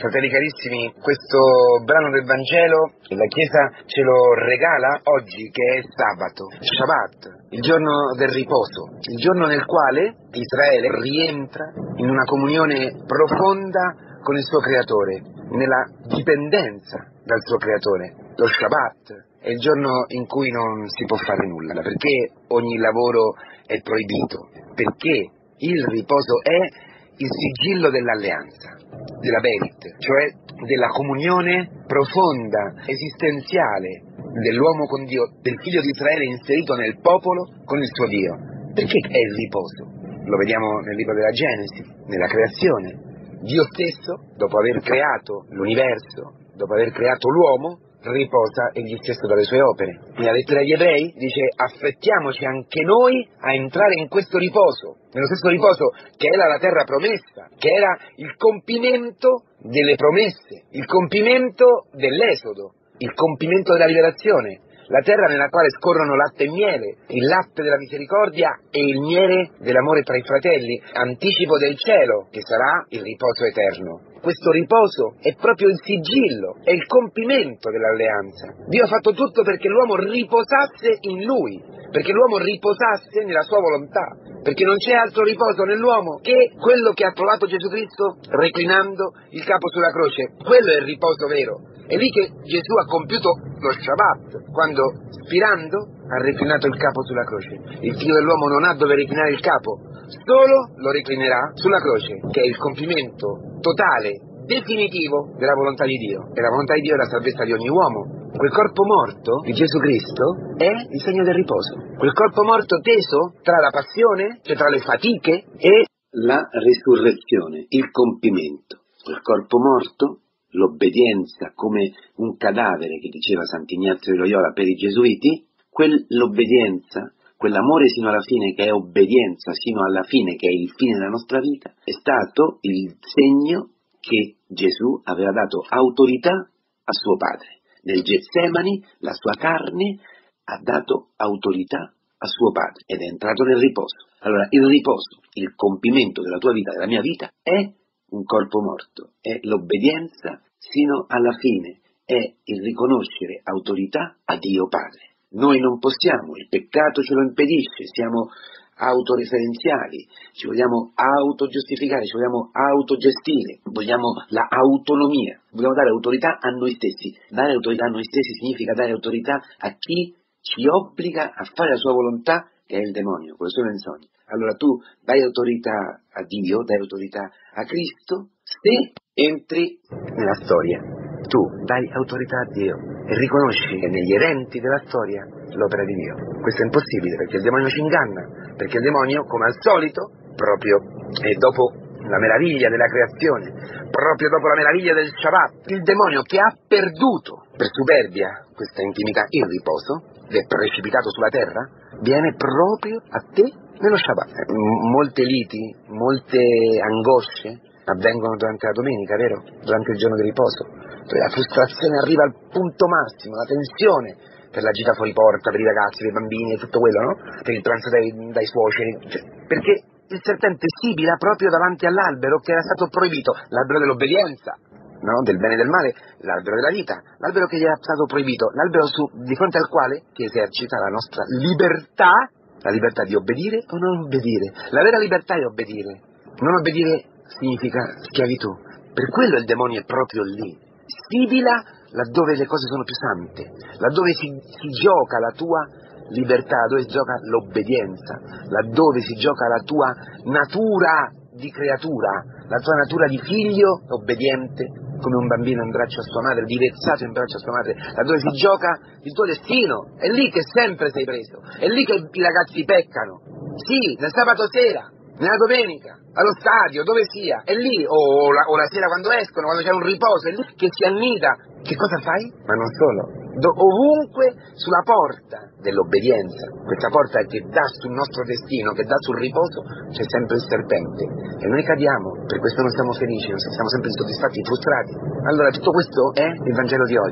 Fratelli carissimi, questo brano del Vangelo la Chiesa ce lo regala oggi che è sabato, Shabbat, il giorno del riposo, il giorno nel quale Israele rientra in una comunione profonda con il suo Creatore, nella dipendenza dal suo Creatore. Lo Shabbat è il giorno in cui non si può fare nulla, perché ogni lavoro è proibito, perché il riposo è il sigillo dell'alleanza, della Berit, cioè della comunione profonda, esistenziale dell'uomo con Dio, del figlio di Israele inserito nel popolo con il suo Dio. Perché è il riposo? Lo vediamo nel libro della Genesi, nella creazione. Dio stesso, dopo aver creato l'universo, dopo aver creato l'uomo, riposa egli stesso dalle sue opere. Nella lettera agli Ebrei dice: affrettiamoci anche noi a entrare in questo riposo, nello stesso riposo che era la terra promessa, che era il compimento delle promesse, il compimento dell'Esodo, il compimento della liberazione, la terra nella quale scorrono latte e miele, il latte della misericordia e il miele dell'amore tra i fratelli, anticipo del cielo, che sarà il riposo eterno. Questo riposo è proprio il sigillo, è il compimento dell'alleanza. Dio ha fatto tutto perché l'uomo riposasse in Lui, perché l'uomo riposasse nella sua volontà, perché non c'è altro riposo nell'uomo che quello che ha trovato Gesù Cristo reclinando il capo sulla croce. Quello è il riposo vero. È lì che Gesù ha compiuto lo Shabbat, quando, spirando, ha reclinato il capo sulla croce. Il figlio dell'uomo non ha dove reclinare il capo, solo lo reclinerà sulla croce, che è il compimento totale, definitivo della volontà di Dio. E la volontà di Dio è la salvezza di ogni uomo. Quel corpo morto di Gesù Cristo è il segno del riposo. Quel corpo morto teso tra la passione, cioè tra le fatiche, e la risurrezione, il compimento. Quel corpo morto, l'obbedienza come un cadavere, che diceva Sant'Ignazio di Loyola per i Gesuiti, quell'obbedienza, quell'amore sino alla fine che è obbedienza sino alla fine, che è il fine della nostra vita, è stato il segno che Gesù aveva dato autorità a suo Padre. Nel Getsemani la sua carne ha dato autorità a suo Padre ed è entrato nel riposo. Allora il riposo, il compimento della tua vita, della mia vita, è un corpo morto, è l'obbedienza sino alla fine, è il riconoscere autorità a Dio Padre. Noi non possiamo, il peccato ce lo impedisce, siamo autoreferenziali, ci vogliamo autogiustificare, ci vogliamo autogestire, vogliamo la autonomia, vogliamo dare autorità a noi stessi. Dare autorità a noi stessi significa dare autorità a chi ci obbliga a fare la sua volontà, che è il demonio, con le sue menzogne. Allora tu dai autorità a Dio, dai autorità a Cristo, se entri nella storia. Tu dai autorità a Dio e riconosci negli eventi della storia l'opera di Dio. Questo è impossibile perché il demonio ci inganna, perché il demonio, come al solito, proprio dopo la meraviglia della creazione, proprio dopo la meraviglia del Shabbat, il demonio che ha perduto per superbia questa intimità, il riposo, ed è precipitato sulla terra, viene proprio a te nello Shabbat. Molte liti, molte angosce avvengono durante la domenica, vero? Durante il giorno di riposo, dove la frustrazione arriva al punto massimo, la tensione per la gita fuori porta, per i ragazzi, per i bambini e tutto quello, no? Per il pranzo dai suoceri, perché il serpente sibila proprio davanti all'albero che era stato proibito, l'albero dell'obbedienza, no? Del bene e del male, l'albero della vita, l'albero che gli era stato proibito, l'albero di fronte al quale si esercita la nostra libertà, la libertà di obbedire o non obbedire. La vera libertà è obbedire, non obbedire significa schiavitù. Per quello il demonio è proprio lì, sibila laddove le cose sono più sante, laddove si gioca la tua libertà, laddove si gioca l'obbedienza, laddove si gioca la tua natura di creatura, la tua natura di figlio obbediente, come un bambino in braccio a sua madre, divezzato in braccio a sua madre, laddove si gioca il tuo destino. È lì che sempre sei preso, è lì che i ragazzi peccano, sì, nel sabato sera, nella domenica, allo stadio, dove sia, è lì, o la sera quando escono, quando c'è un riposo, è lì che si annida. Che cosa fai? Ma non solo, ovunque sulla porta dell'obbedienza, questa porta che dà sul nostro destino, che dà sul riposo, c'è sempre il serpente, e noi cadiamo, per questo non siamo felici, non siamo sempre insoddisfatti, frustrati. Allora tutto questo è il Vangelo di oggi.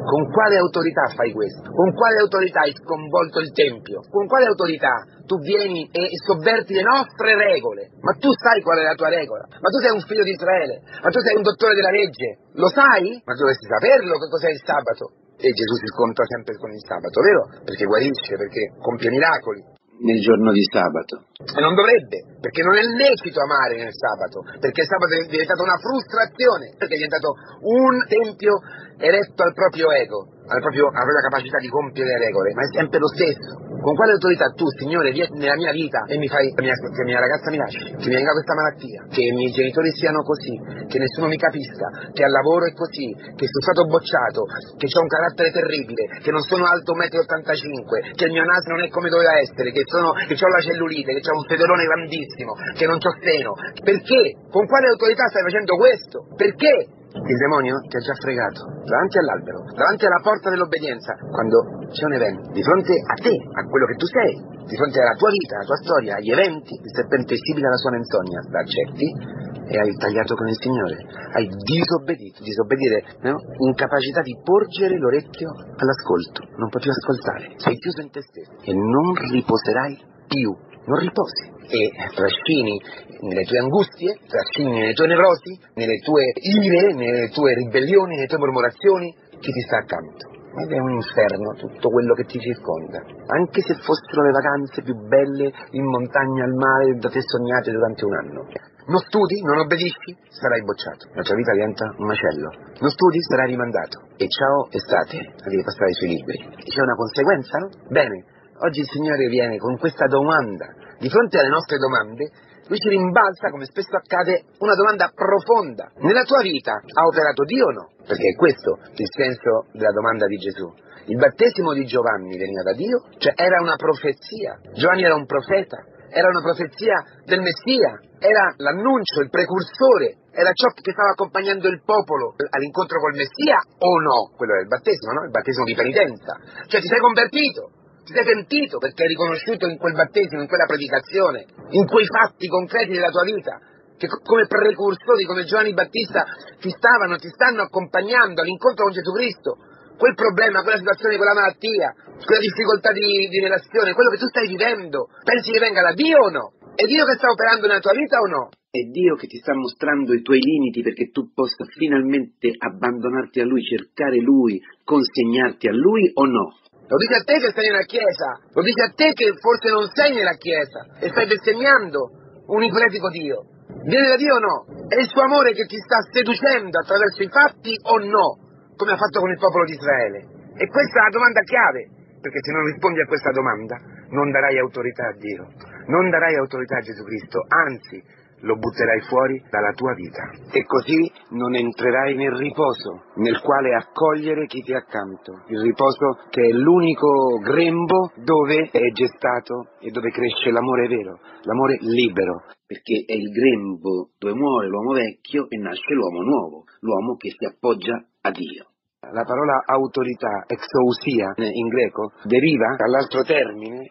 Con quale autorità fai questo? Con quale autorità hai sconvolto il Tempio? Con quale autorità tu vieni e sovverti le nostre regole? Ma tu sai qual è la tua regola? Ma tu sei un figlio di Israele? Ma tu sei un dottore della legge? Lo sai? Ma dovresti saperlo che cos'è il sabato? E Gesù si scontra sempre con il sabato, vero? Perché guarisce, perché compie miracoli. Nel giorno di sabato. E non dovrebbe, perché non è lecito amare nel sabato, perché il sabato è diventato una frustrazione, perché è diventato un tempio eretto al proprio ego, alla propria capacità di compiere le regole, ma è sempre lo stesso. Con quale autorità tu, Signore, vieni nella mia vita e mi fai che mia ragazza mi lasci, che mi venga questa malattia, che i miei genitori siano così, che nessuno mi capisca, che al lavoro è così, che sono stato bocciato, che ho un carattere terribile, che non sono alto 1,85 m, che il mio naso non è come doveva essere, che ho la cellulite, che ho un fedolone grandissimo, che non c'ho seno. Perché? Con quale autorità stai facendo questo? Perché? Il demonio ti ha già fregato, davanti all'albero, davanti alla porta dell'obbedienza, quando c'è un evento, di fronte a te, a quello che tu sei, di fronte alla tua vita, alla tua storia, agli eventi, il serpente è simile alla sua menzogna, la accetti e hai tagliato con il Signore, hai disobbedito, disobbedire, no? Incapacità di porgere l'orecchio all'ascolto, non puoi più ascoltare, sei chiuso in te stesso e non riposerai più. Non riposi e trascini nelle tue angustie, trascini nelle tue nevrosi, nelle tue ire, nelle tue ribellioni, nelle tue mormorazioni, chi ti sta accanto. Ed è un inferno tutto quello che ti circonda, anche se fossero le vacanze più belle in montagna al mare da te sognate durante un anno. Non studi, non obbedisci, sarai bocciato, la tua vita diventa un macello. Non studi, sarai rimandato. E ciao estate, devi passare sui libri. C'è una conseguenza? Bene. Oggi il Signore viene con questa domanda, di fronte alle nostre domande, Lui ci rimbalza, come spesso accade, una domanda profonda. Nella tua vita ha operato Dio o no? Perché è questo il senso della domanda di Gesù. Il battesimo di Giovanni veniva da Dio, cioè era una profezia. Giovanni era un profeta, era una profezia del Messia, era l'annuncio, il precursore, era ciò che stava accompagnando il popolo all'incontro col Messia o no? Quello era il battesimo, no? Il battesimo di penitenza. Cioè ti sei convertito. Ti sei pentito perché hai riconosciuto in quel battesimo, in quella predicazione, in quei fatti concreti della tua vita, che come precursori, come Giovanni Battista, ti stanno accompagnando all'incontro con Gesù Cristo. Quel problema, quella situazione, quella malattia, quella difficoltà di relazione, quello che tu stai vivendo, pensi che venga da Dio o no? È Dio che sta operando nella tua vita o no? È Dio che ti sta mostrando i tuoi limiti perché tu possa finalmente abbandonarti a Lui, cercare Lui, consegnarti a Lui o no? Lo dice a te che stai nella Chiesa, lo dice a te che forse non sei nella Chiesa e stai bestemmiando un ipotetico Dio. Viene da Dio o no? È il suo amore che ti sta seducendo attraverso i fatti o no? Come ha fatto con il popolo di Israele. E questa è la domanda chiave, perché se non rispondi a questa domanda non darai autorità a Dio, non darai autorità a Gesù Cristo, anzi lo butterai fuori dalla tua vita. E così non entrerai nel riposo, nel quale accogliere chi ti è accanto. Il riposo che è l'unico grembo dove è gestato e dove cresce l'amore vero, l'amore libero. Perché è il grembo dove muore l'uomo vecchio e nasce l'uomo nuovo, l'uomo che si appoggia a Dio. La parola autorità, exousia in greco, deriva dall'altro termine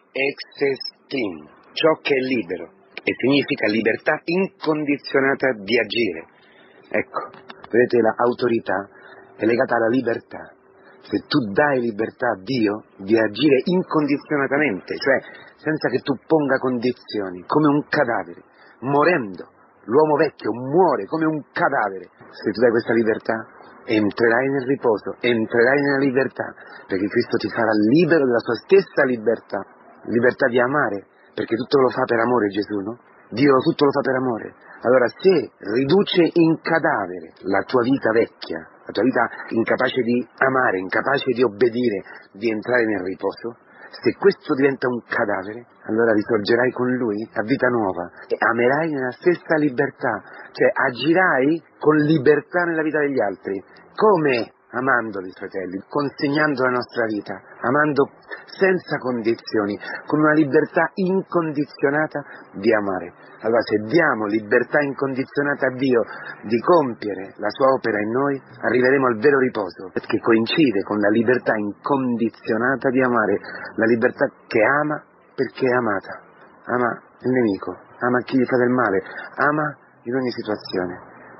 exestin, ciò che è libero. E significa libertà incondizionata di agire. Ecco, vedete, l'autorità è legata alla libertà. Se tu dai libertà a Dio di agire incondizionatamente, cioè senza che tu ponga condizioni, come un cadavere, morendo, l'uomo vecchio muore come un cadavere. Se tu dai questa libertà, entrerai nel riposo, entrerai nella libertà, perché Cristo ti farà libero della sua stessa libertà di amare. Perché tutto lo fa per amore Gesù, no? Dio tutto lo fa per amore. Allora se riduce in cadavere la tua vita vecchia, la tua vita incapace di amare, incapace di obbedire, di entrare nel riposo, se questo diventa un cadavere, allora risorgerai con Lui a vita nuova e amerai nella stessa libertà, cioè agirai con libertà nella vita degli altri. Come? Amandoli, fratelli, consegnando la nostra vita, amando senza condizioni, con una libertà incondizionata di amare. Allora se diamo libertà incondizionata a Dio di compiere la sua opera in noi, arriveremo al vero riposo, perché coincide con la libertà incondizionata di amare, la libertà che ama perché è amata, ama il nemico, ama chi gli fa del male, ama in ogni situazione.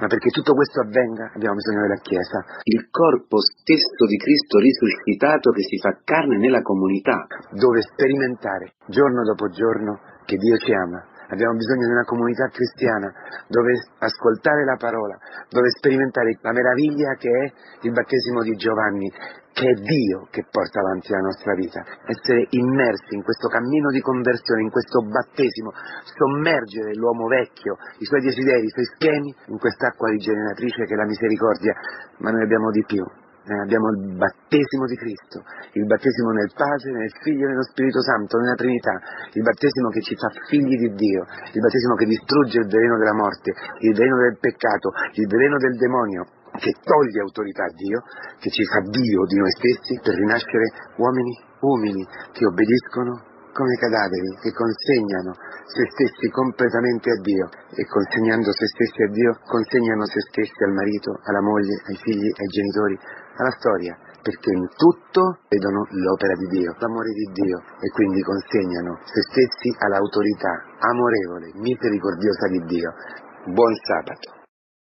ma perché tutto questo avvenga abbiamo bisogno della Chiesa. Il corpo stesso di Cristo risuscitato che si fa carne nella comunità, dove sperimentare giorno dopo giorno che Dio ci ama. Abbiamo bisogno di una comunità cristiana dove ascoltare la parola, dove sperimentare la meraviglia che è il battesimo di Giovanni, che è Dio che porta avanti la nostra vita. Essere immersi in questo cammino di conversione, in questo battesimo, sommergere l'uomo vecchio, i suoi desideri, i suoi schemi, in quest'acqua rigeneratrice che è la misericordia. Ma noi abbiamo di più. Abbiamo il battesimo di Cristo, il battesimo nel Padre, nel Figlio e nello Spirito Santo, nella Trinità, il battesimo che ci fa figli di Dio, il battesimo che distrugge il veleno della morte, il veleno del peccato, il veleno del demonio, che toglie autorità a Dio, che ci fa Dio di noi stessi per rinascere uomini umili che obbediscono come cadaveri, che consegnano se stessi completamente a Dio e consegnando se stessi a Dio consegnano se stessi al marito, alla moglie, ai figli, ai genitori, alla storia, perché in tutto vedono l'opera di Dio, l'amore di Dio e quindi consegnano se stessi all'autorità amorevole, misericordiosa di Dio. Buon sabato.